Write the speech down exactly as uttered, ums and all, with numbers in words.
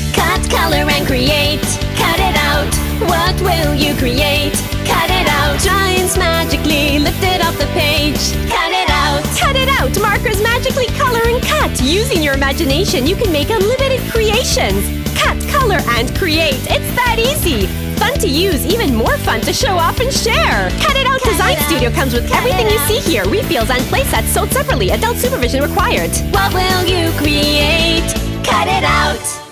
Cut, color, and create. Cut it out. What will you create? Cut it out. Giants magically lifted off the page. Cut it out. Cut it out! Markers magically color and cut. Using your imagination, you can make unlimited creations. Cut, color, and create. It's that easy. Fun to use, even more fun to show off and share. Cut It Out Cut Design it out. Studio comes with Cut everything it you out. see here. Refills and playsets sold separately. Adult supervision required. What will you create? Cut it out.